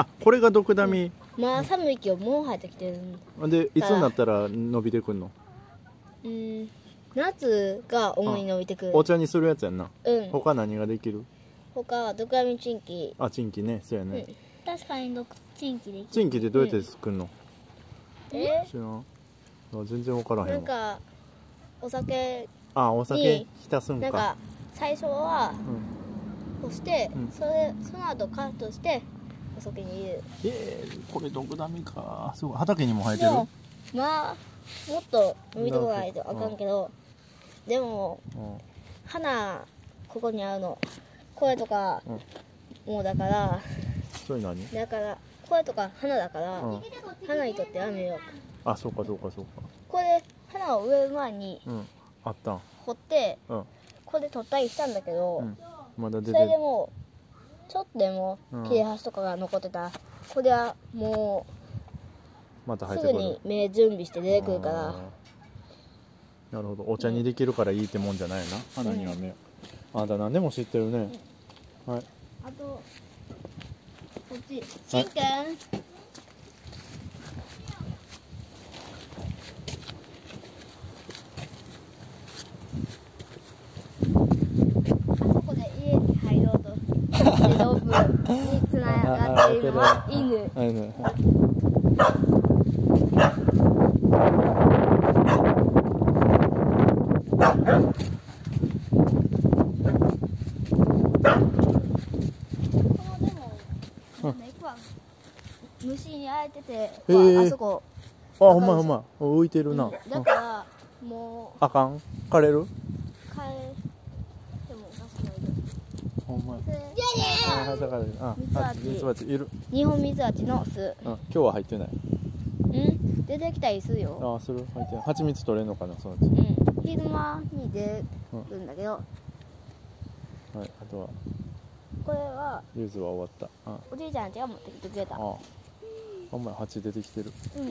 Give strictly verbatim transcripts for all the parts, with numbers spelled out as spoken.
あ、これがドクダミ。 まあ寒いけどもう生えてきてる。 でいつになったら伸びてくんの？ うん、夏が主に伸びてくる。 お茶にするやつやんな。 うん。 他何ができる？ 他はドクダミチンキ。 あ、チンキね、そうやね。 確かにチンキできる。 チンキってどうやって作るの？ え？ 知らん。あ、全然わからへんわ。 なんかお酒。 あ、お酒浸すんか。 なんか最初はうん。 こして、 うん、 それその後カットしてお酒に入れる。 えー、これドクダミか。すごい。畑にも生えてる？ まあもっと伸びてこないとあかんけど、でも、うん、花ここにあるのこれとか、うん、もうだからそれ何？ だからこれとか花だから、うん、花にとって雨よ。 あ、そうかそうかそうか。 これ花を植える前に、うん、 あったん掘って、うん、これで取ったりしたんだけど、うん、まだ出てそれでもちょっとでも切れ端とかが残ってたら、これはもうまたすぐに芽準備して出てくるから。 なるほど。お茶にできるからいいってもんじゃないな、花には芽、うん、あんた何でも知ってるね、うん、はい。 あとこっちしんくん、ロープにつながっているのは犬。虫にあえてて、あそこ。 あ、ほんまほんま、浮いてるな。 だからもうあかん？枯れる？ 枯れてもおかしくない。 ほんま。 ミツバチいる。日本ミツバチの巣。 今日は入ってない。 うん、出てきたりするよ。 あ、する。入ってない。蜂蜜取れるのかな、そのうち。 うん、昼間に出るんだけど。はい、 あとは。 これは。 ユズは終わった。 おじいちゃんちが持ってきてくれた。あ、 ほんま蜂出てきてる。うん。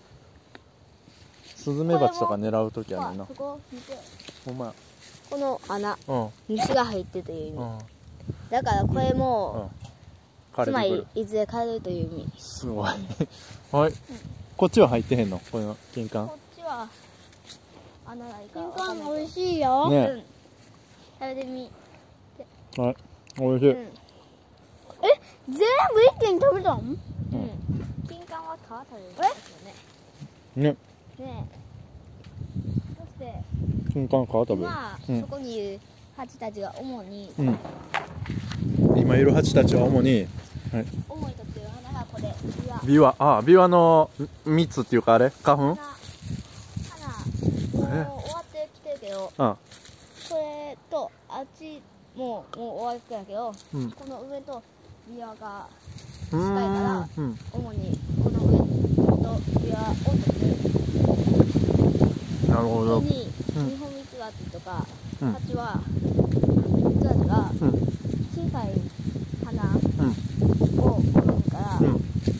スズメバチとか狙うときあるな。ほんま。 この穴、虫が入ってという意味。だからこれも、つまりいずれ枯れるという意味。 すごい。はい。こっちは入ってへんの？この金柑。 こっちは穴ないから。 金柑美味しいよ。 ね。食べてみ。 はい。美味しい。え、 全部一気に食べたの？うん。 金柑は皮食べるんですよね。 ね。 ね。そして金柑皮食べる。 まあそこにいる蜂たちが主に。 今いる蜂たちは主に。 はい。主にとってる花がこれ。 ビワ。あ、ビワの蜜っていうかあれ？花粉？ 花。もう終わってきてるけど。これとあっちももう終わってきたけど、この上とビワが近いから、主にこの上とビワを取ってる。 なるほど。 ここにニホンミツバチとか蜂はミツバチが小さい花を取るから、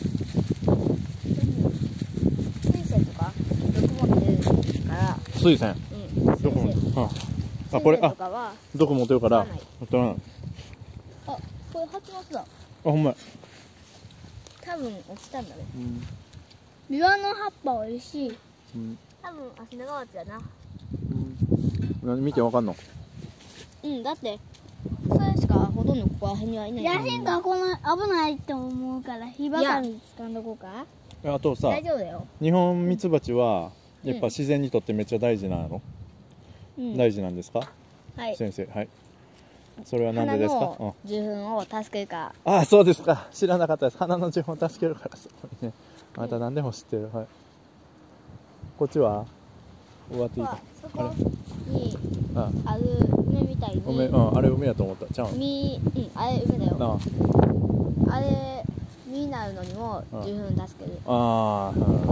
水仙とか毒持ってるから。 水仙。 うん。 毒持ってる。あ、これ、あ、毒持ってるから。取らない。 あ、これ蜂の巣だ。あ、 ほんま。 多分落ちたんだね。 ビワの葉っぱ美味しい。 多分アシナガバチだな。 何見てわかんの？ うん、だってそれしかほとんどここら辺にはいない。 ヤシンがこの危ないって思うから火ばかり掴んどこうか。 あとさ、 大丈夫だよ。 ニホンミツバチはやっぱ自然にとってめっちゃ大事なの？うん、大事なんですか？はい。先生、はい。それは何でですか？ 花の受粉を助けるから。 ああ、そうですか。知らなかったです。花の受粉を助けるからすごいね。あなた何でも知ってる。はい。こっちは終わっていいか。 そこにある梅みたいに。 梅、うん、あれ梅やと思った。ちゃう。 実、うん、あれ梅だよ。ああれ実になるのにも受粉助ける。ああ。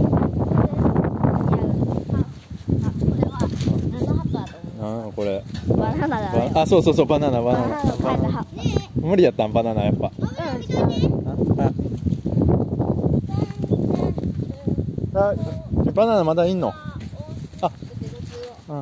あ、これバナナだね。 あ、そうそうそう、バナナ、バナナ。無理やったん、バナナやっぱ。うん。あ、バナナまだいんの？あ、あ、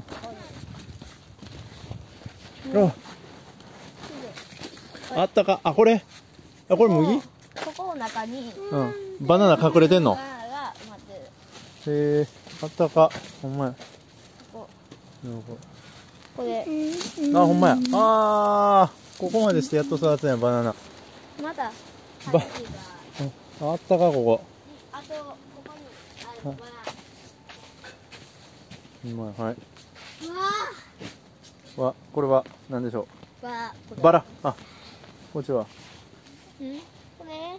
あったか。あ、これ。あ、これ麦？ ここの中に、 うん、バナナ隠れてんの。 バナナが埋まってる。 へえ、あったか。ほんまや。 こここで。 あ、ほんまや。あー、ここまでしてやっと育つんや、バナナ。 まだば、あ、あったか、ここ。 あと、ここにあるバナナ。 ほんまや、はい。 うわわ、これは、なんでしょう。バう。バラ。あ、こっちは。 んこれ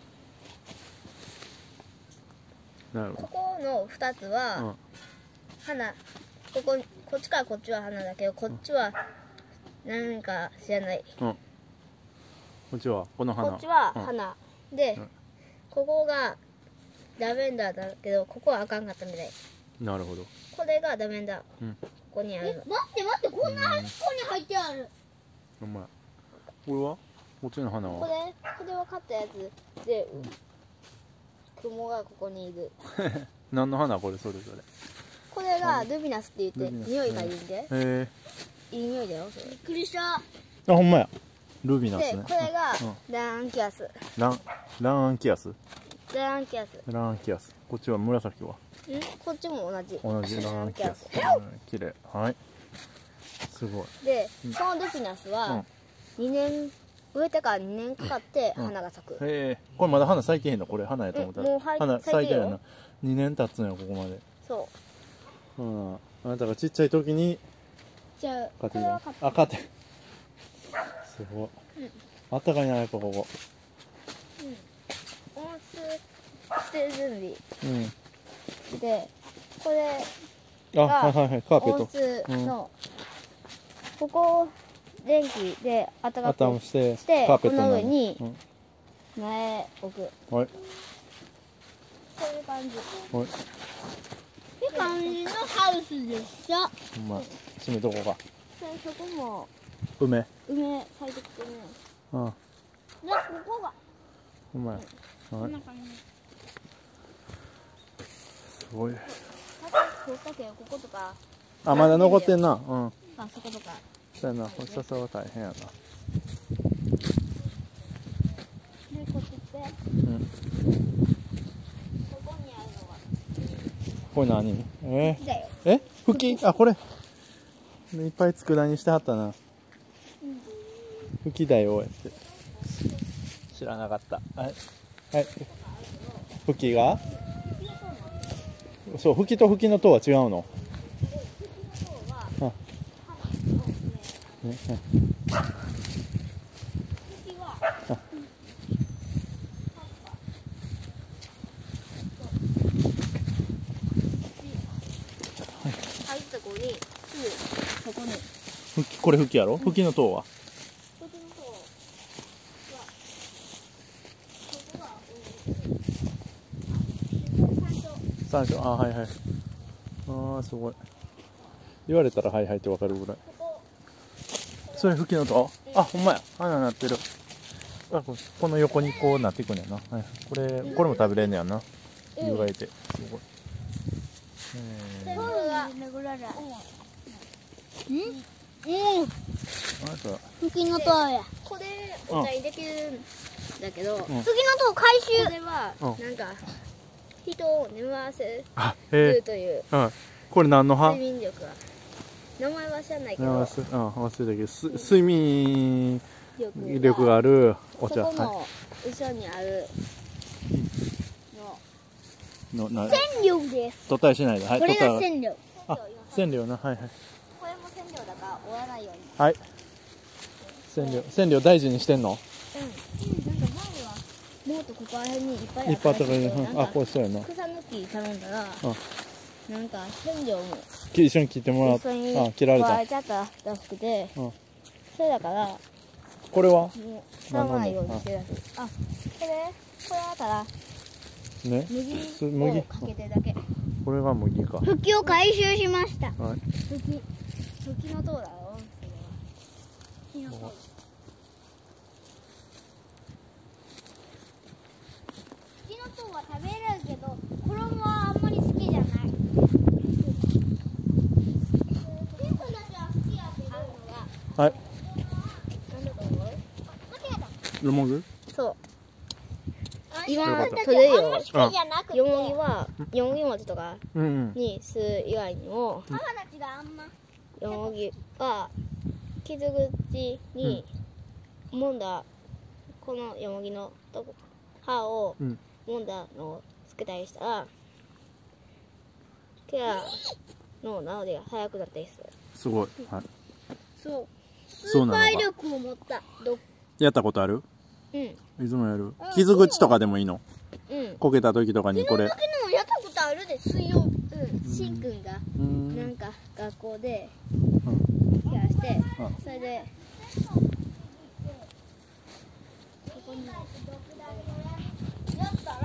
なるほど。 ここの二つは、うん、花。ここ、こっちからこっちは花だけど、こっちは、何か知らない。うん。こっちはこの花。 こっちは花。うん、で、うん、ここがラベンダーだけど、ここはあかんかったみたい。 なるほど。 これがラベンダー。うん、ここにあるの。 待って待って、こんな端っこに入ってある。 お前。これはこっちの花はこれ、これは買ったやつで、うん、雲がここにいる。 何の花これ、それぞれ。 これがルビナスって言って、匂いがいいんで。へえ。 いい匂いだよ、それ。びっくりした。 あ、ほんまや。ルビナスね。 で、これがランキアス。 ラン、ランアンキアス。 ランキアス。 ランアンキアス。こっちは紫は。 ん、こっちも同じ。 同じランアンキアス。綺麗。はい。すごい。 で、このルビナスはにねん、植えてからにねんかかって花が咲く。 へえ。これまだ花咲いてへんの？これ花やと思ったら。もう花咲いてるよな。にねん経つのよ、ここまで。 そう。 うん。あなたがちっちゃい時に。 じゃあ、 買ってきた。あ、買って。すごい。あったかいな、やっぱここ。 うん。温水して準備。うん。で、これが、あ、はいはいはい、カーペット。 温水の、ここ、電気で温かくして、してこの上に苗置く。はい。こういう感じ。はい。 って感じのハウスでした。 ほんま、閉めとこうか。 そこも梅。 梅咲いてきてるね。 うん。 で、ここが。 ほんまや。はい。すごい。 そうかけよ、こことか。 あ、まだ残ってんな。うん。 あ、そことか。 そうやな、これ笹は大変やな。で、 こっちって。うん。ここにあるのは。 これ何？えー、だよ。 え？ふき？あ、これ。いっぱい佃煮してはったな。うん。ふきだよ、やって。知らなかった。はい。はい。ふきが？そう、ふきとふきの塔は違うの？あ。ね、はい。入った子に、すぐそこに。ふき、これふきやろ？ふきの塔は？ふきの塔は、ここが、山椒。山椒、あ、はいはい。ああ、すごい。言われたらはいはいってわかるぐらい。それふきの塔？あ、ほんまや。花なってる。あ、この横にこうなっていくねんな。はい、これ、これも食べれんねやな。湯がいて。すごい。 えー。うん？うん。ふきの塔や。 これお茶にできるんだけど、ふきの塔回収。 これはなんか人を眠らせるという。 これ何の葉？ 睡眠力が。名前は知らないけど。 あ、忘れたけど、す睡眠力があるお茶。 そこの後ろにあるの。の、 千両です。 取ったりしないで。はい。 これが千両。 あ、千両な、はいはい。 これも千両だから折らないように。 はい。千両、千両大事にしてんの？ うん。なんか前はもっとここら辺にいっぱいあった。 いっぱいあったから、あ、こうそうやな。 草抜き頼んだら、なんか千両も一緒に切ってもらって、あ、切られた。 ちゃったらしくて、それだから。 これは？ もう使わないようにしてるらしい。あ、これ、これだったら。ね。麦をかけてるだけ。 これが麦か。 ふきを回収しました。 はい。ふき、ふきの塔だよ。ふきの塔。 ふきの塔は食べれるけど、衣はあんまり好きじゃない。 はい。ルモグ？ そう。あ今取れるよ。よもぎはよもぎ餅とかにする以外にも、よもぎは傷口に揉んだこのよもぎのとこ歯を揉んだのをつけたりしたらケアの治りが早くなったりする。 すごい。はい。 そう。スーパー力を持ったど。 やったことある？ うん。 いつもやる。傷口とかでもいいの？うん。こけた時とかにこれ。 傷口のもやったことあるで、水曜、うん、しんくんがなんか学校でケアして、それで。ここにやったら。